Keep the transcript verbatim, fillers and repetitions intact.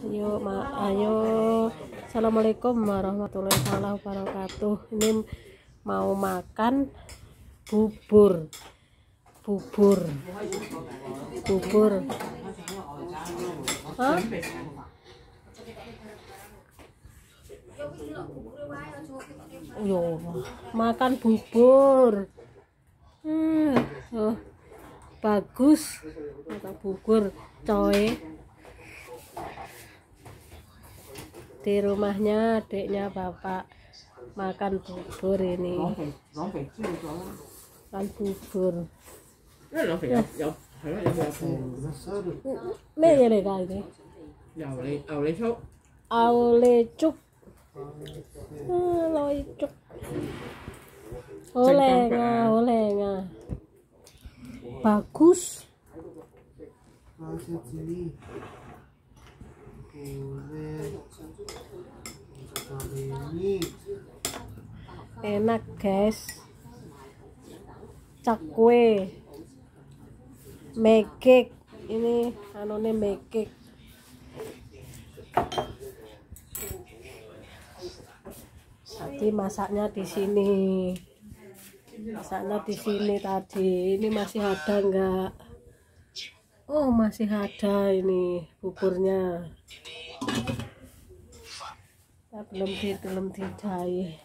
Ayo, ma ayo. Assalamualaikum warahmatullahi wabarakatuh. Ini mau makan bubur, bubur, bubur. Hah? Yo, makan bubur. Hmm, oh, bagus. Makan bubur, coy. Di rumahnya adiknya bapak makan bubur ini. Makan bubur.咩嘢嚟㗎呢？牛脷牛脷粥。牛脷粥。啊，攞粥。好靚啊，好靚啊。Bagus. Enak guys, cakwe, megek, ini anone megek. Tadi masaknya di sini, masaknya di sini tadi. Ini masih ada enggak? Oh, masih ada ini buburnya. Belum di belum dijahit.